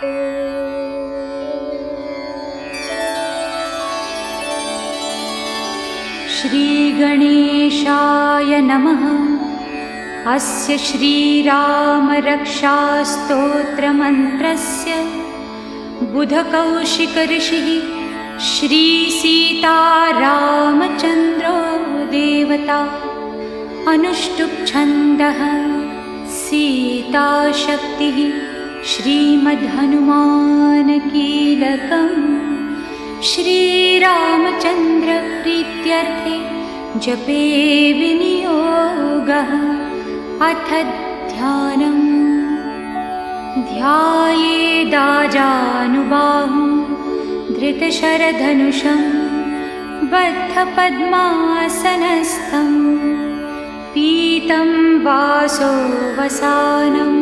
श्रीगणेशाय नमः। अस्य श्रीरामरक्षास्तोत्रमन्त्रस्य बुधकौशिकऋषिः श्रीसीतारामचन्द्रो देवता। अनुष्टुप्छन्दः सीताशक्तिः श्रीमद्हनुमानकीलकम्। श्रीरामचन्द्रप्रीत्यर्थे जपे विनियोगः। अथ ध्यानम्। ध्यायेदाजानुबाहुं धृतशरधनुषं बद्धपद्मासनस्थं। पीतं वासोवसानं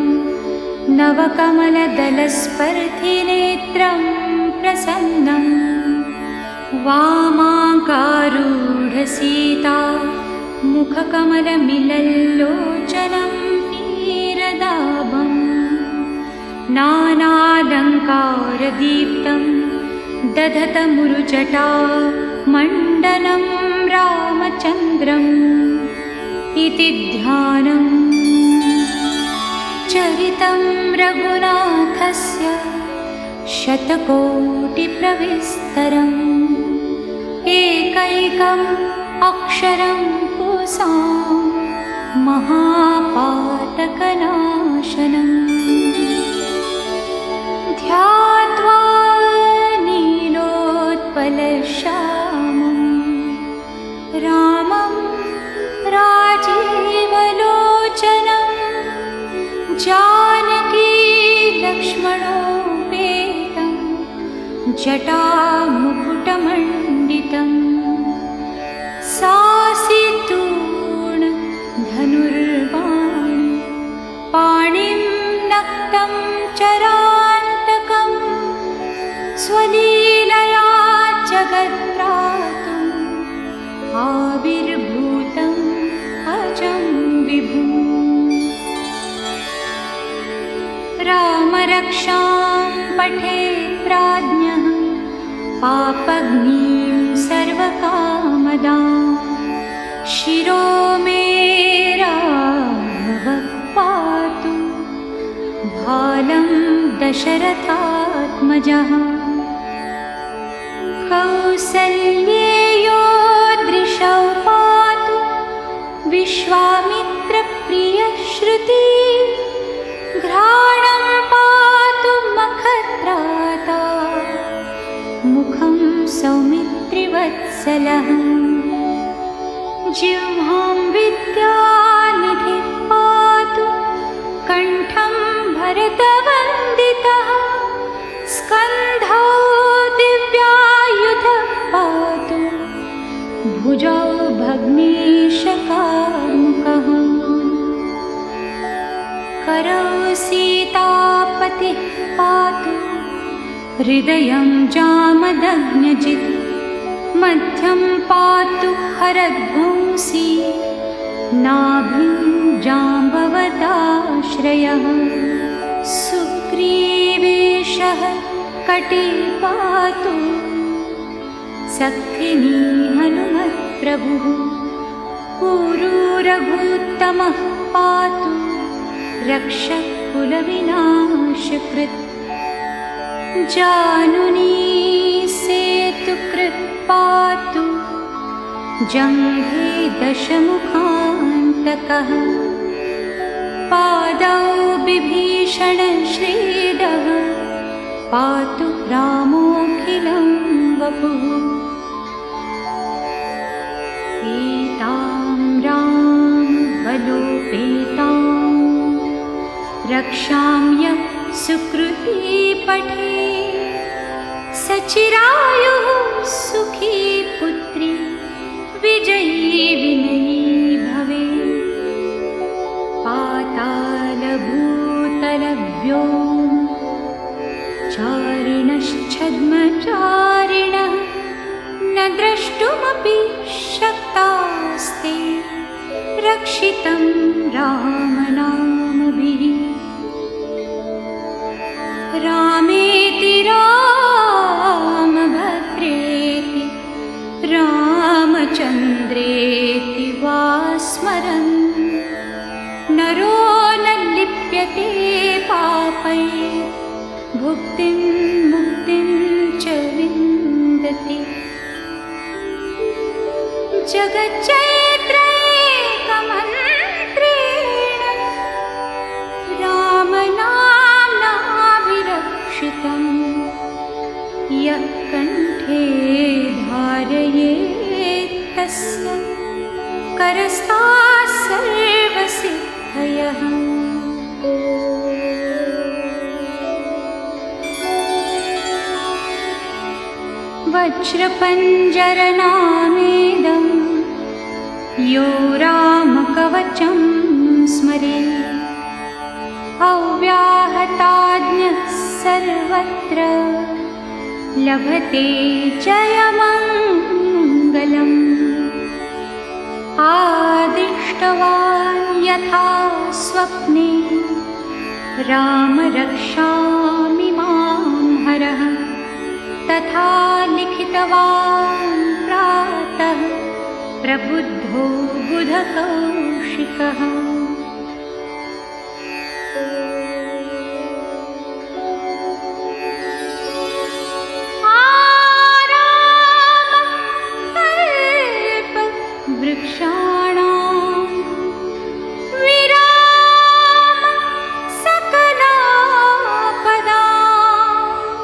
नवकमलदलस्पर्धिनेत्रं प्रसन्नम्। वामाङ्कारूढसीता मुखकमलमिलल्लोचनं नीरदाभम्। नानालङ्कारदीप्तं दधतमुरुजटा मण्डनं रामचन्द्रम्। इति ध्यानम्। चरितं रघुनाथस्य शतकोटिप्रविस्तरम्। एकैकम् अक्षरं पुंसां महापातकनाशनम्। ध्यात्वा नीलोत्पलश्यामं रामं राजीवलोचनं। जानकी लक्ष्मणोपेतं जटामुकुटमण्डितम्। सासितूर्ण धनुर्बाण पाणिं नक्तं चरान्तकं। स्वलीलया जगत्त्रातुम् आविर्भूतम् अजं विभुम्। रामरक्षां पठेत् प्राज्ञः पापग्निं सर्वकामदां। शिरो मे राघवः पातु भालं दशरथात्मजः। कौसल्येयो दृशौ पातु विश्वामित्रप्रियश्रुती। घ्राणं पातु मखत्राता मुखं सौमित्रिवत्सलः। जिह्वां विद्यानिधिः पातु कण्ठं भरतवन्दितः। स्कन्धौ दिव्यायुधः पातु भुजौ भग्नेशकार्मुकः। करौ सीतापतिः पातु हृदयं जामदग्न्यजित्। मध्यं पातु हरध्वंसी नाभिं जाम्बवदाश्रयः। सुग्रीवेशः कटे पातु सख्यिनी हनुमत्प्रभुः। पुरूरघूत्तमः पातु रक्षकुलविनाशकृत्। जानुनी सेतुकृत् पातु जङ्घे दशमुखान्तकः। पादौ बिभीषणश्रीदः पातु रामोऽखिलं वपुः। एतां रामबलोपेतां रक्षां यः सुकृती पठे। सचिरायुः सुखी पुत्री विजयी विनयी भवे। पातालभूतलव्योम चारिणश्छद्मचारिणः न द्रष्टुमपि शक्तास्ते। रक्षितं रामनामभिः। रामे क्षिप्यते पापै भुक्तिं मुक्तिं च विन्दति जगच्चैत्रैकमन्त्रेण रामनाम्नाभिरक्षितं यः कण्ठे धारयेत् तस्य करस्ताः सर्वसिद्धयः वज्रपञ्जरनामेदं यो रामकवचं स्मरेत् अव्याहताज्ञः सर्वत्र लभते जयमङ्गलम् आदिष्टवान् यथा स्वप्ने राम रक्षामि मां हरः तथा लिखितवान् प्रातः प्रबुद्धो बुधकौशिकः वृक्षाणां विराम सकलापदाम्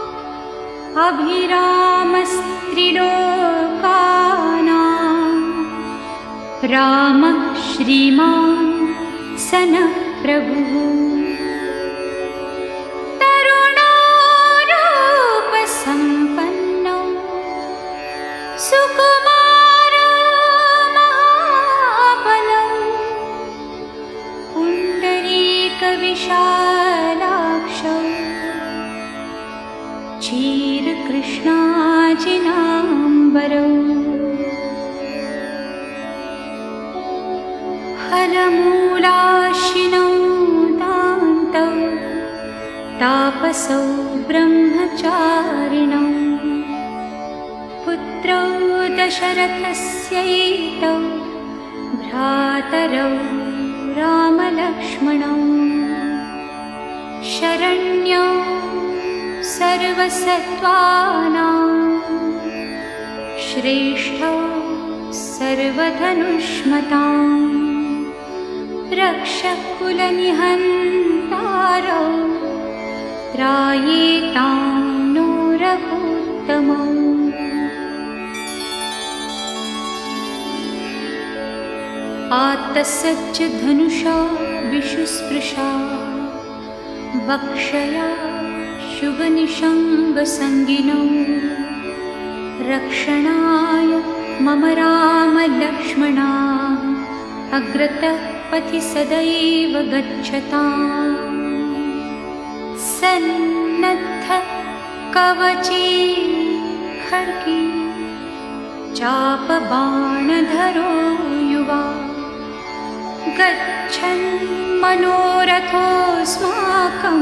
अभिरामस्त्रिलोकानां रामः श्रीमान् सनः प्रभुः तरुणोरूपसम्पन्नो सुकुमारो विशालाक्षौ क्षीरकृष्णाजिनाम्बरौ फलमूलाशिनौ दान्तौ तापसौ ब्रह्मचारिणौ पुत्रौ दशरथस्यैतौ भ्रातरौ रामलक्ष्मणौ शरण्यौ सर्वसत्त्वानां श्रेष्ठौ सर्वधनुष्मतां रक्षकुलनिहन्तारौ त्रायेतां नो रघुत्तमौ आत्तसज्ज धनुषा विशुस्पृशा वक्षया शुभनिशङ्गसङ्गिनौ रक्षणाय मम रामलक्ष्मणा अग्रतः पथि सदैव गच्छताम् सन्नद्ध कवची खड्गी चापबाणधरो युवा गच्छन् मनोरथोऽस्माकं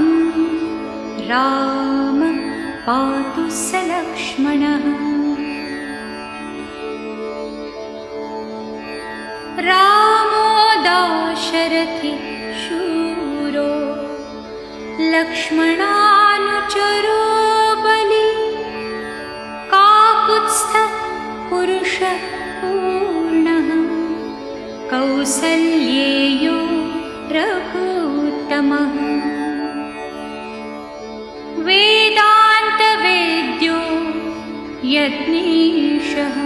राम पातु स लक्ष्मणः रामो दाशरथि शूरो लक्ष्मणानुचरो बली काकुत्स्थः पुरुषः पूर्णः कौसल्येयो रघुत्तमः वेदान्तवेद्यो यज्ञेशः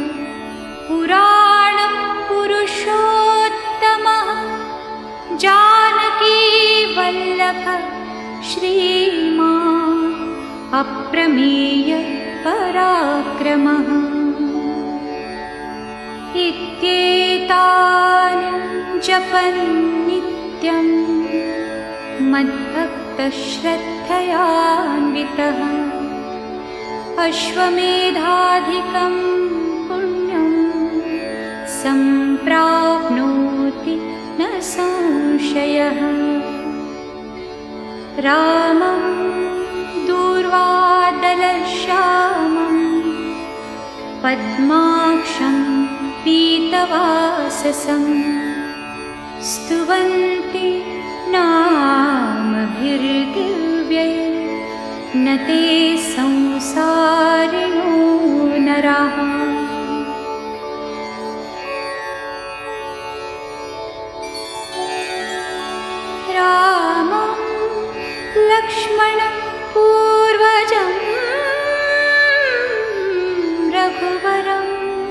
पुराणपुरुषोत्तमः जानकीवल्लभः श्रीमान् अप्रमेय पराक्रमः इत्येतानि जपन् नित्यं मद्भक्तश्रद्धयान्वितः अश्वमेधाधिकं पुण्यं सम्प्राप्नोति न संशयः रामं दूर्वादलश्यामं पद्माक्षं पीतवाससं स्तुवन्ति नाम ते संसारिणो नराः। रामं लक्ष्मणं पूर्वजं रघुवरं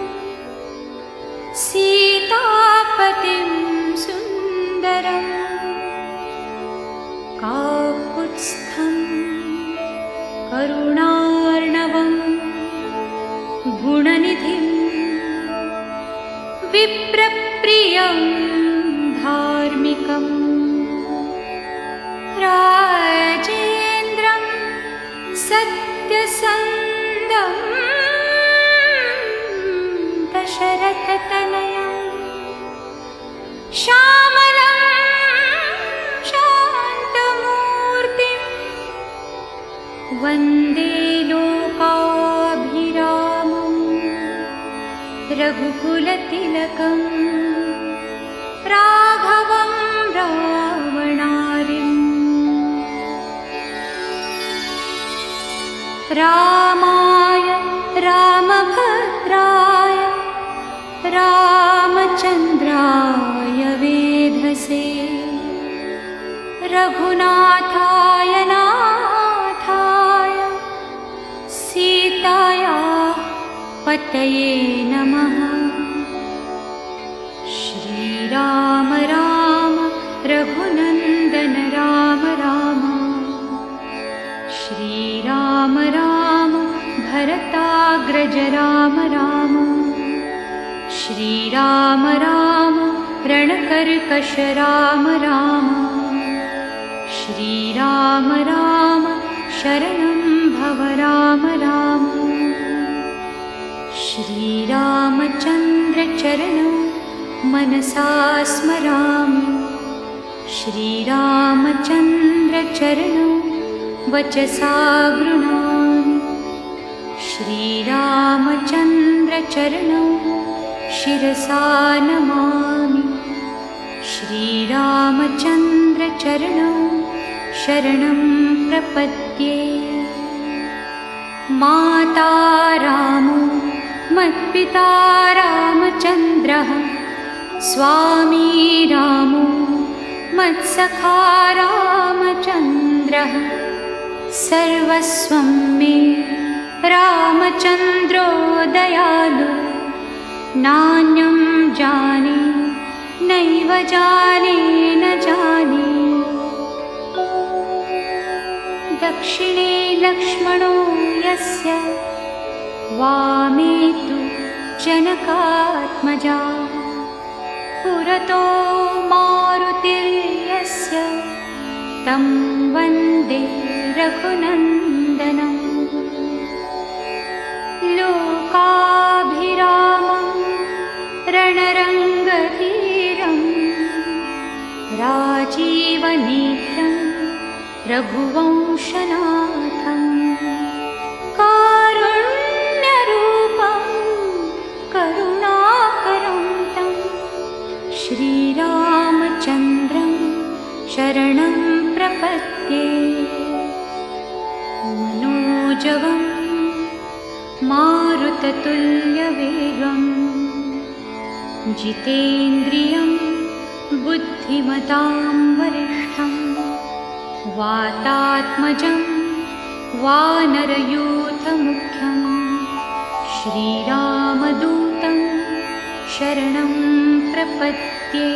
सीतापतिं सुन्दरं काकुत्स्थं करुणार्णवं गुणनिधिं विप्रप्रियं धार्मिकम् राजेन्द्रं सत्यसन्धं दशरथतनयं श्यामलं शान्तमूर्तिं वन्दे लोकाभिरामं रघुकुलतिलकं राघवं रावणारिम्। रामाय रामभद्राय रामचन्द्राय वेधसे रघुनाथाय नाथाय सीताया पतये नमः। श्रीराम राम रघुनन्दन राम राम श्रीराम राम भरताग्रज राम राम श्रीराम राम रणकर्कश राम राम श्रीराम राम शरणं भव राम राम। श्रीरामचन्द्र चरणौ मनसा स्मरामि श्रीरामचन्द्र चरणौ वचसा गृह्णामि श्रीरामचन्द्र चरणौ शिरसा नमामि श्रीरामचन्द्र चरणौ शरणं प्रपद्ये। माता रामो मत्पिता रामचन्द्रः स्वामी रामो मत्सखा रामचन्द्रः सर्वस्वं मे रामचन्द्रो दयालु नान्यं जाने नैव जाने न जाने। दक्षिणे लक्ष्मणो यस्य वामे तु जनकात्मजा पुरतो मारुतिर्यस्य तं वन्दे रघुनन्दनं। लोकाभिरामं रणरङ्गधीरं राजीवनेत्रं रघुवंशनाथं कारुण्यरूपं करुणाकरं तं श्रीरामचन्द्रं शरणं प्रपद्ये। मनोजवं मारुततुल्यवेगं जितेन्द्रियं बुद्धिमतां वरिष्ठं वातात्मजं वानरयूथमुख्यं श्रीरामदूतं शरणं प्रपद्ये।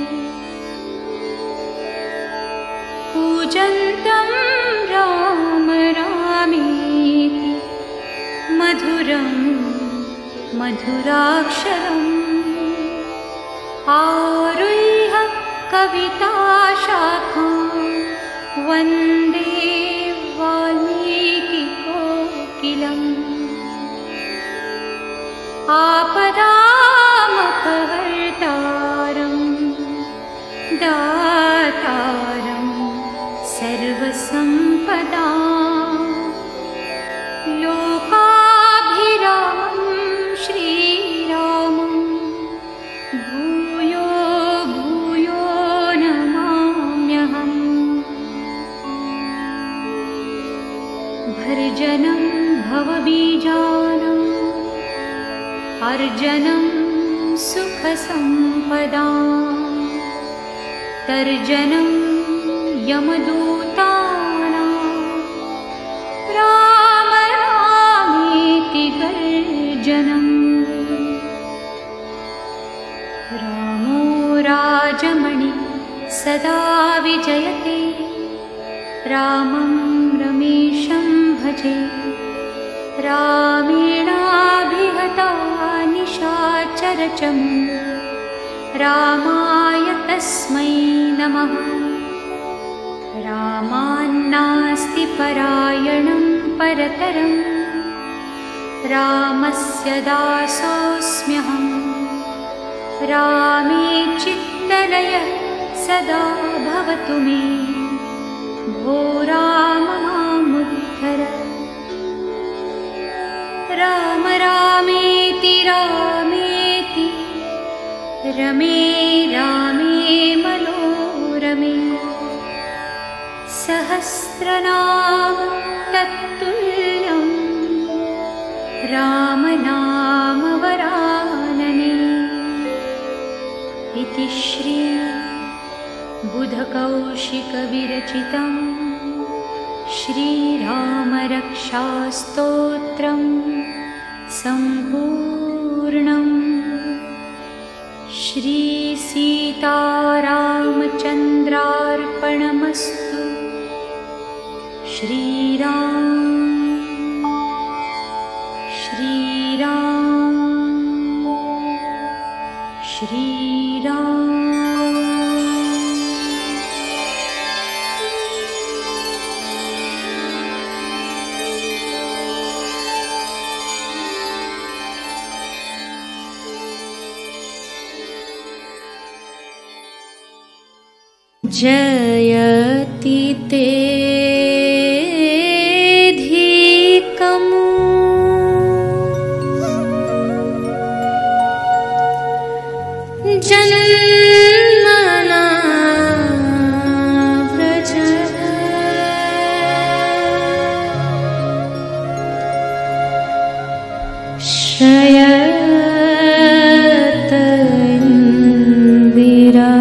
पूजन्तं राम रामेति मधुरं मधुराक्षरम् आरुह्य कविताशाखां वन्दे वाल्मीकिकोकिलम्। आपदामपहर्तारं दातारं सर्वसम्पदां लोकाभिरामं श्रीरामं भूयो भूयो नमाम्यहम्। बीजानाम् अर्जनं सुखसम्पदाम् तर्जनं यमदूतानां राम रामेति गर्जनम् रामो राजमणि सदा विजयते रामं रमेशं भजे रामेणाभिहता निशाचरचम् रामाय तस्मै नमः रामान्नास्ति परायणं परतरं रामस्य दासोऽस्म्यहम् रामे चित्तलयः सदा भवतु मे भो राम मामुद्धर राम रामेति रामेति रमे रामे मनोरमे सहस्रनाम तत्तुल्यं रामनाम वरानने इति श्री बुधकौशिकविरचितं श्रीरामरक्षास्तोत्रं सम्पूर्णम् श्रीसीतारामचन्द्रार्पणमस्तु श्रीराम श्रीराम श्रीराम। जयति तेऽधिकम् जन्मना व्रजः श्रयत इन्दिरा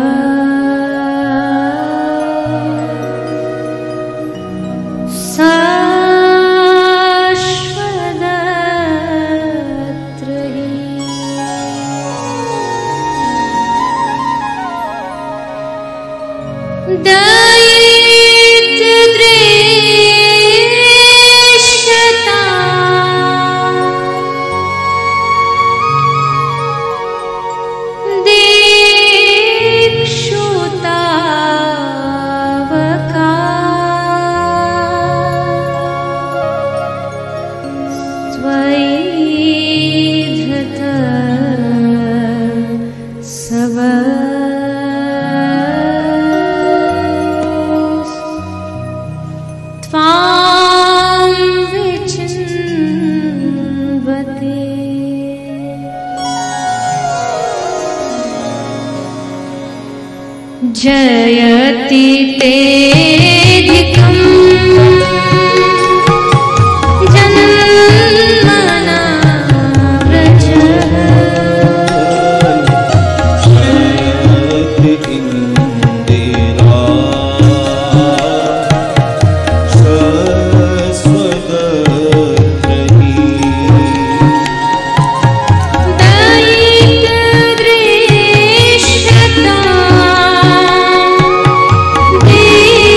जयति तेऽधिकम् जन्मना व्रजः श्रयत इन्दिरा सरस्वती दयित दृश्यता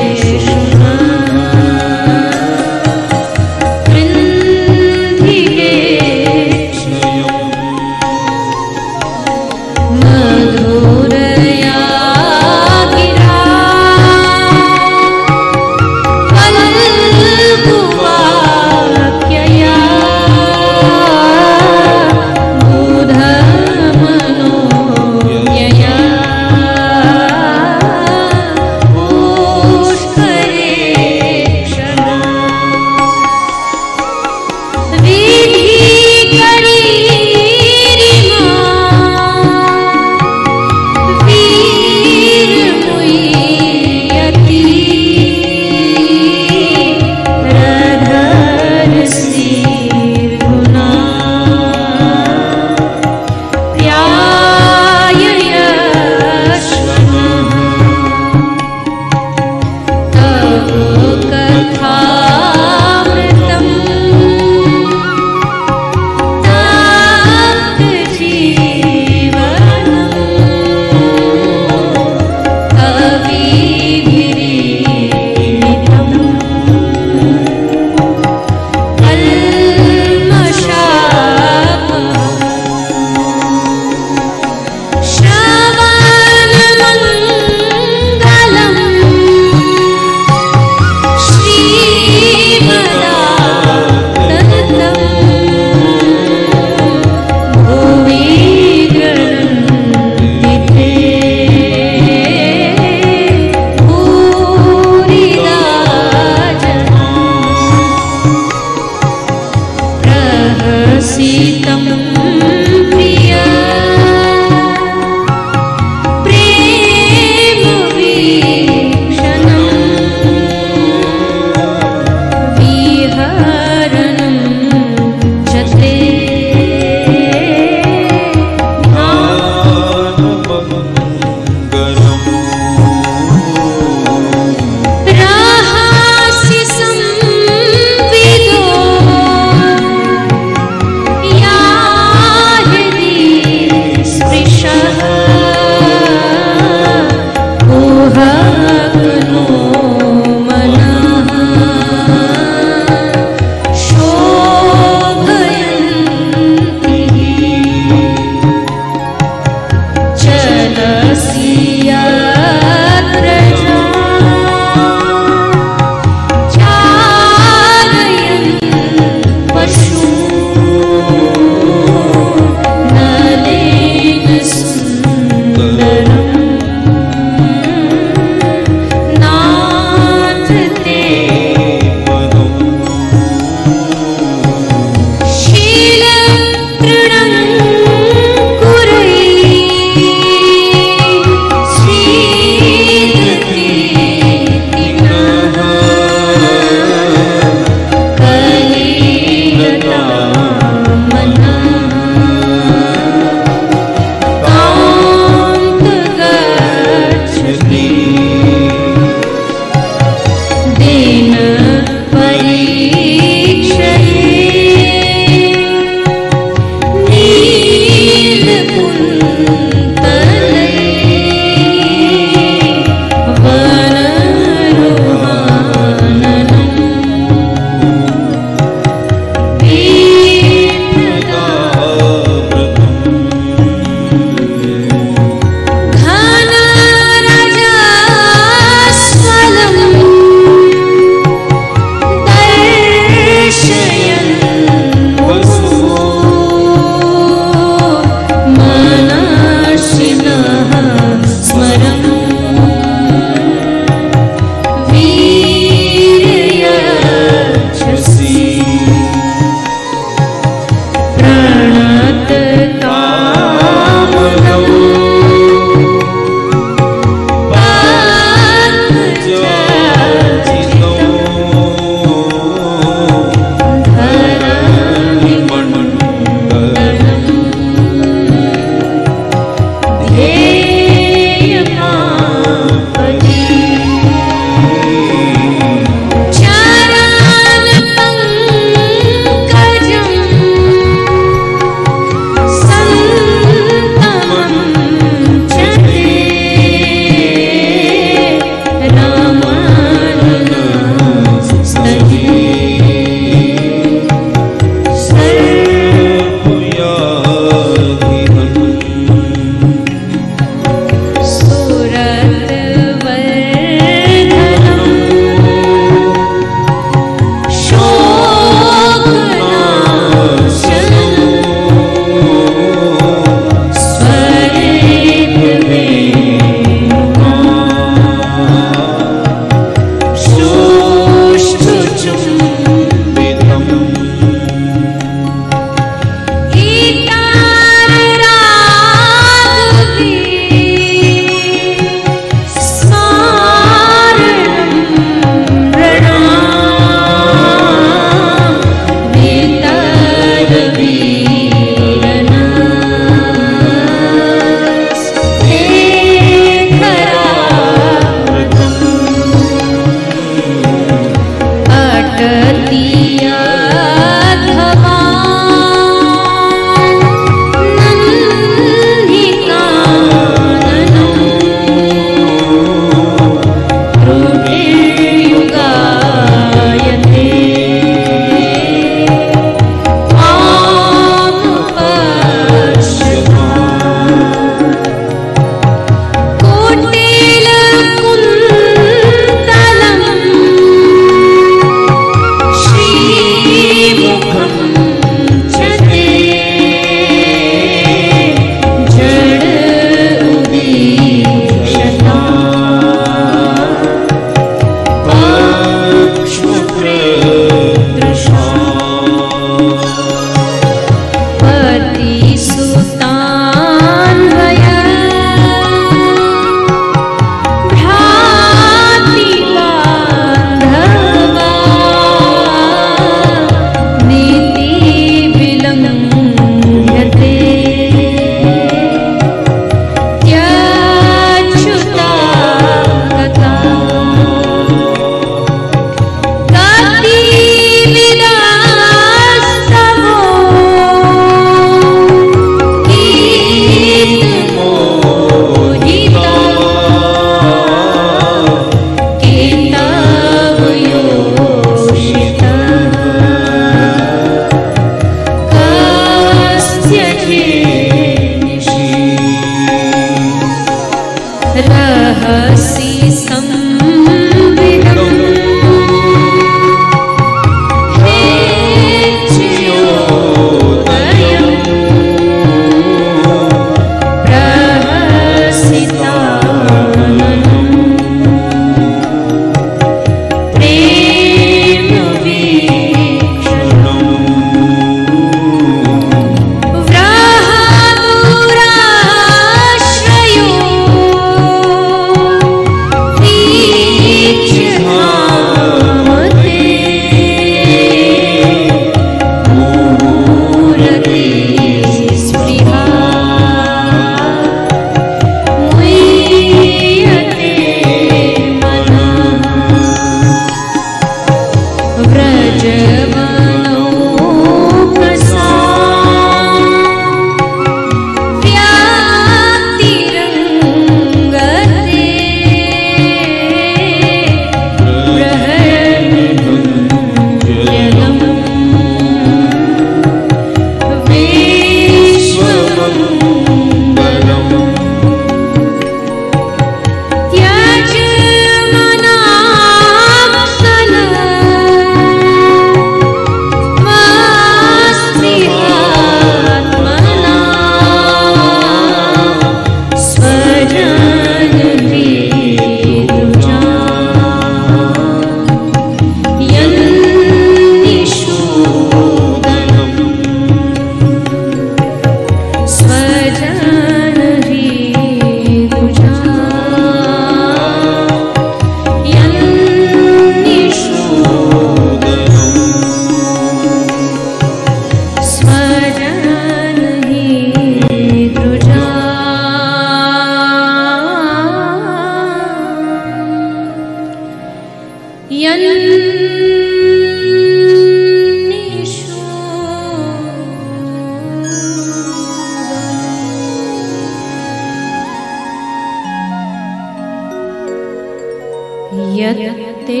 यत्ते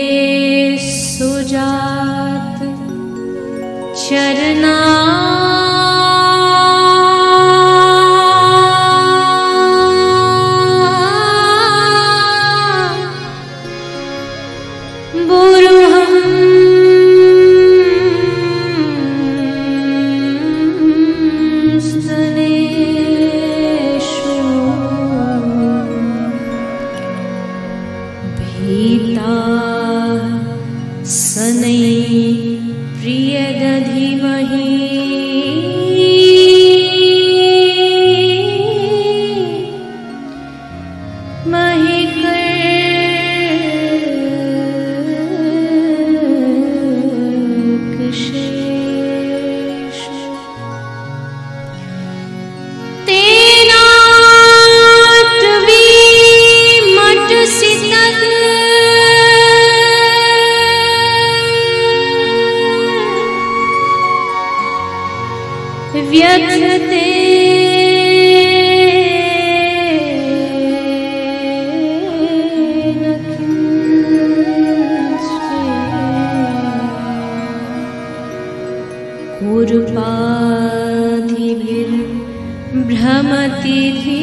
सुजात चरना व्यथते न किंचित् कुर्वाधिभिर्भ्रमति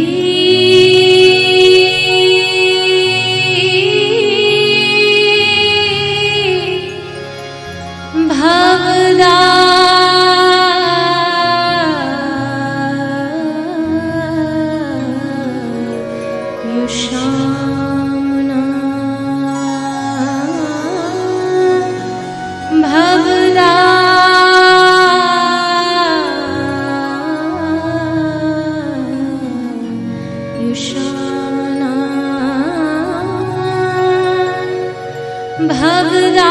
भवदा भवदा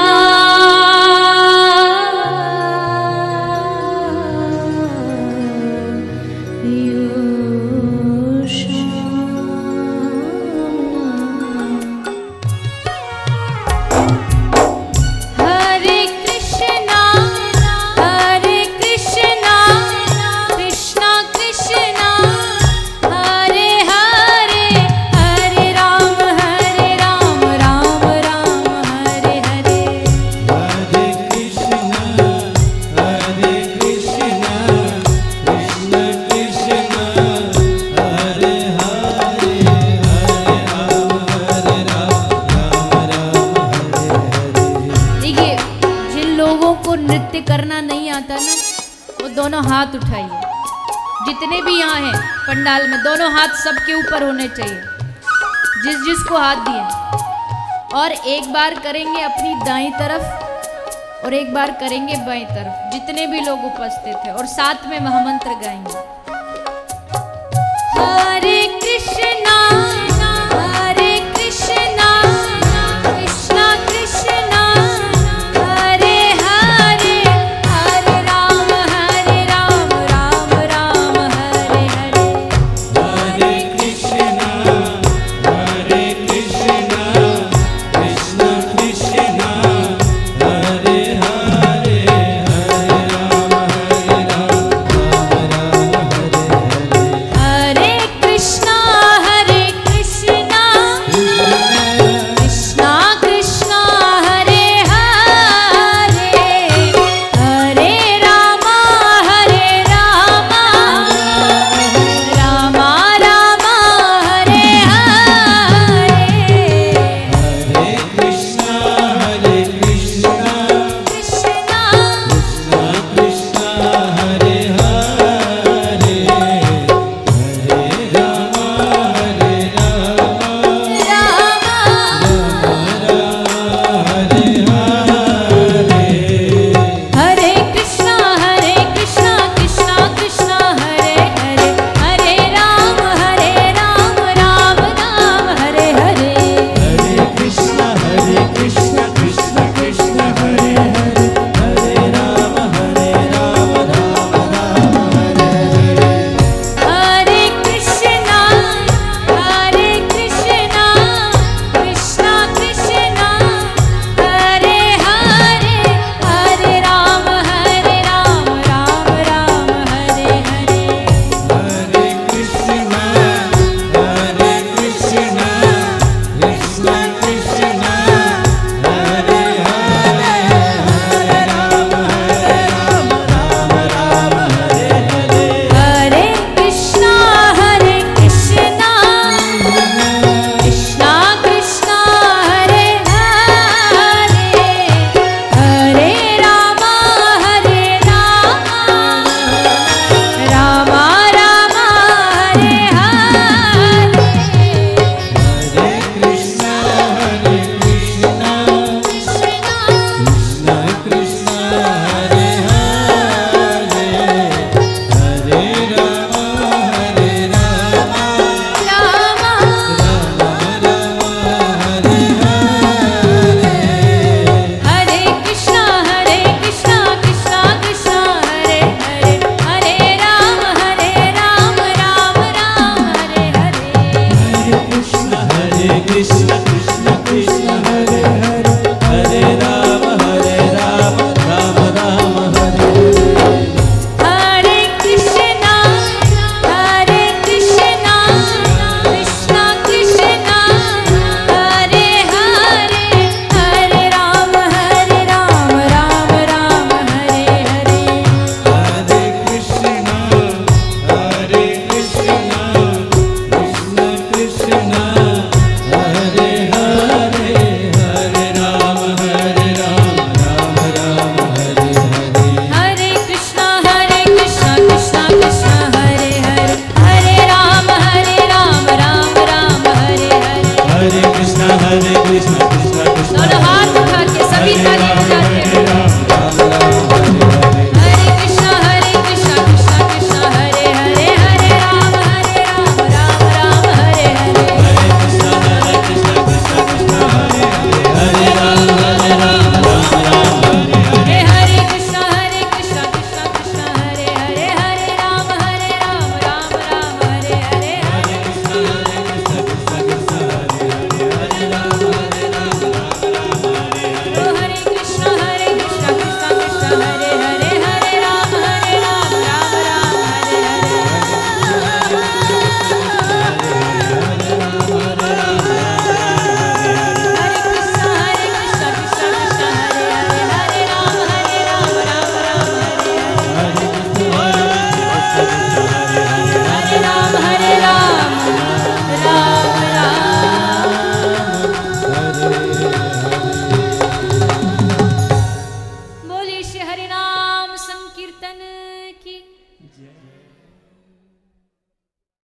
करना नहीं आता ना, वो दोनों हाथ उठाइए। जितने भी यहाँ हैं पंडाल में, दोनों हाथ सबके ऊपर होने चाहिए, जिस जिसको हाथ दिए। और एक बार करेंगे अपनी दाईं तरफ और एक बार करेंगे बाईं तरफ, जितने भी लोग उपस्थित हैं, और साथ में महामंत्र गाएंगे।